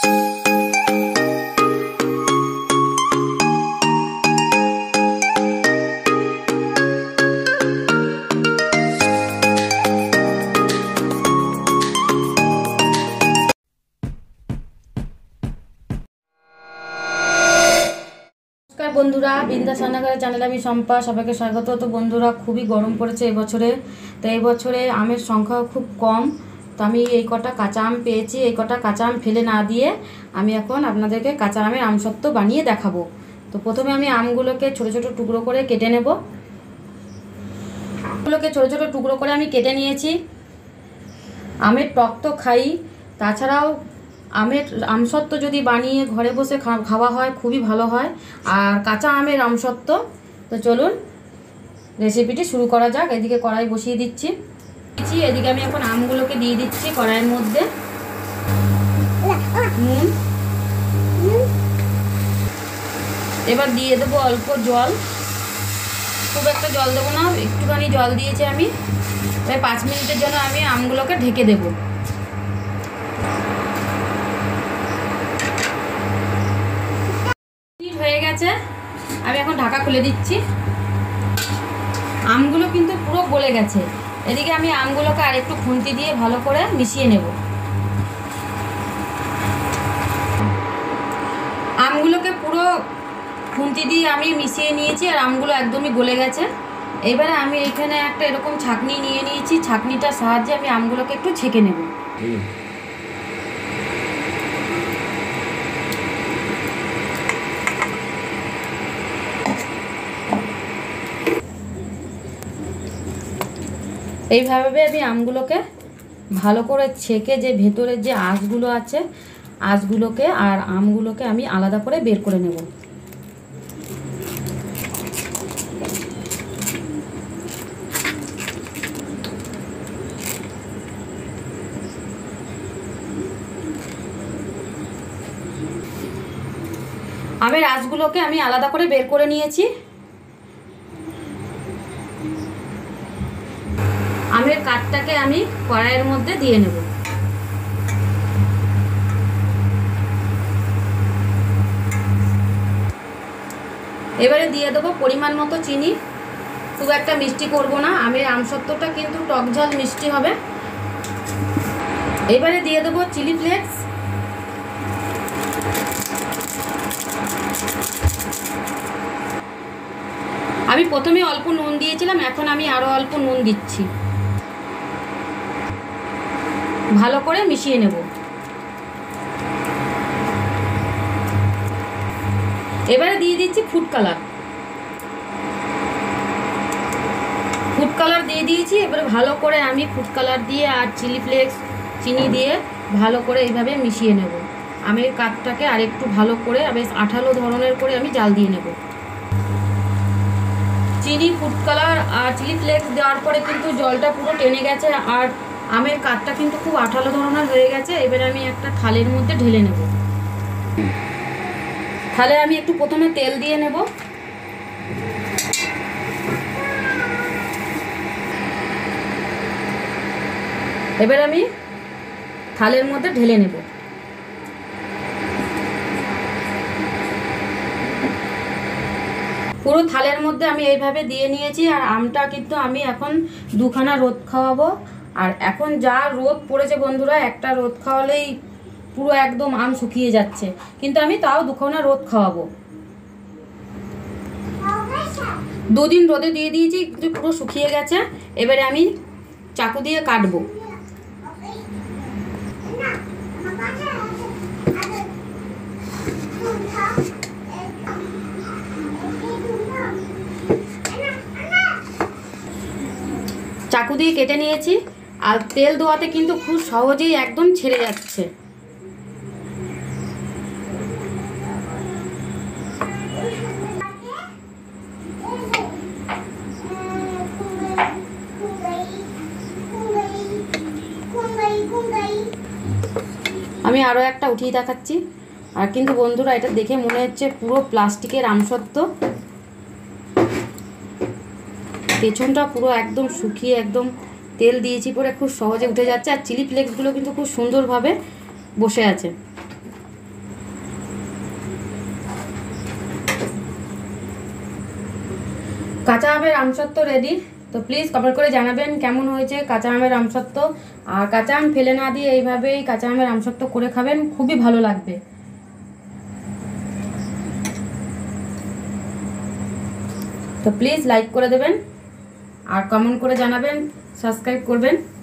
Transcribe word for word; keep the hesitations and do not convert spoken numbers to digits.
বন্ধুরা বিন্দাস রান্নাঘরের চ্যানেলে আমি সম্পা, সবাইকে স্বাগত। তো বন্ধুরা খুবই গরম পড়েছে এবছরে, তো এই বছরে আমের সংখ্যাও খুব কম। তো আমি এই কটা কাঁচা আম পেয়েছি, এই কটা কাঁচা আম ফেলে না দিয়ে আমি এখন আপনাদেরকে কাঁচা আমের আমসত্ত্ব বানিয়ে দেখাবো। তো প্রথমে আমি আমগুলোকে ছোট ছোট টুকরো করে কেটে নেব। আমগুলোকে ছোট ছোট টুকরো করে আমি কেটে নিয়েছি। আমের টক তো খাই, তাছাড়াও আমের আমসত্ত্ব যদি বানিয়ে ঘরে বসে খাওয়া হয় খুবই ভালো হয়। আর কাঁচা আমের আমসত্ত্ব। তো চলুন রেসিপিটি শুরু করা যাক। এদিকে কড়াই বসিয়ে দিচ্ছি, এদিকে আমি এখন আমগুলোকে দিয়ে দিচ্ছি কড়াইয়ের মধ্যে। নুন, এবার দিয়ে দেবো অল্প জল, খুব একটা জল দেবো না, একটুখানি জল দিয়েছি আমি। প্রায় পাঁচ মিনিটের জন্য আমি আমগুলোকে ঢেকে দেবো। হয়ে গেছে, আমি এখন ঢাকা খুলে দিচ্ছি। আমগুলো কিন্তু পুরো গলে গেছে। এদিকে আমি আমগুলোকে আর একটু খুন্তি দিয়ে ভালো করে মিশিয়ে নেব। আমগুলোকে পুরো খুন্তি দিয়ে আমি মিশিয়ে নিয়েছি আর আমগুলো একদমই গলে গেছে। এবারে আমি এখানে একটা এরকম ছাঁকনি নিয়ে নিয়েছি, ছাঁকনিটার সাহায্যে আমি আমগুলোকে একটু ছেঁকে নেব। এইভাবে আমি আমগুলোকে ভালো করে ছেঁকে যে ভেতরের যে আঁশগুলো আছে, আঁশগুলোকে আর আমগুলোকে আমি আলাদা করে বের করে নেব। আমের আঁশগুলোকে আমি আলাদা করে বের করে নিয়েছি। আমের কাঠটাকে আমি কড়াইয়ের মধ্যে দিয়ে নেব। এবারে দিয়ে দেবো পরিমাণ মতো চিনি, খুব একটা মিষ্টি করব না, আমের আমসত্ত্বটা কিন্তু টক ঝাল মিষ্টি হবে। এবারে দিয়ে দেবো চিলি ফ্লেক্স, আমি প্রথমে অল্প নুন দিয়েছিলাম, এখন আমি আরো অল্প নুন দিচ্ছি। ভালো করে মিশিয়ে নেব। এবারে দিয়ে দিচ্ছি ফুড কালার, ফুড কালার দিয়ে দিয়েছি। এবারে ভালো করে আমি ফুড কালার দিয়ে আর চিলি ফ্লেক্স চিনি দিয়ে ভালো করে এইভাবে মিশিয়ে নেব। আমের কাঠটাকে আর একটু ভালো করে বেশ আঠালো ধরনের করে আমি জাল দিয়ে নেব। চিনি, ফুড কালার আর চিলি ফ্লেক্স দেওয়ার পরে কিন্তু জলটা পুরো টেনে গেছে আর আমের কাঠটা কিন্তু খুব আঠালো ধরনের হয়ে গেছে। এবারে আমি একটা থালের মধ্যে ঢেলে নেব। থালে আমি একটু প্রথমে তেল দিয়ে নেব। এবার আমি থালের মধ্যে ঢেলে নেব। পুরো থালের মধ্যে আমি এইভাবে দিয়ে নিয়েছি। আর আমটা কিন্তু আমি এখন দুখানা রোদ খাওয়াবো। আর এখন যা রোদ পড়েছে বন্ধুরা, একটা রোদ খাওয়ালেই পুরো একদম আম শুকিয়ে যাচ্ছে, কিন্তু আমি তাও দুখানা রোদ খাওয়াবো। দুদিন রোদে দিয়ে দিয়েছি, কিন্তু পুরো শুকিয়ে গেছে। এবারে আমি চাকু দিয়ে কাটবো। চাকু দিয়ে কেটে নিয়েছি। আর তেল দেওয়াতে কিন্তু খুব সহজেই একদম ছেড়ে যাচ্ছে। আমি আরও একটা উঠিয়ে দেখাচ্ছি। আর কিন্তু বন্ধুরা এটা দেখে মনে হচ্ছে পুরো প্লাস্টিকের আমসত্ত্ব, পেছনটা পুরো একদম শুকিয়ে একদম তেল দিয়েছি পরে খুব সহজে উঠে যাচ্ছে। আর চিলি ফ্লেক্সগুলো কিন্তু খুব সুন্দরভাবে বসে আছে। কাঁচা আমের আমসত্ত্ব রেডি। তো প্লিজ কমেন্ট করে জানাবেন কেমন হয়েছে কাঁচা আমের আমসত্ত্ব। আর কাঁচা আম ফেলে না দিয়ে এইভাবেই কাঁচা আমের আমসত্ত্ব করে খাবেন, খুবই ভালো লাগবে। তো প্লিজ লাইক করে দেবেন আর কমেন্ট করে জানাবেন, সাবস্ক্রাইব করবেন।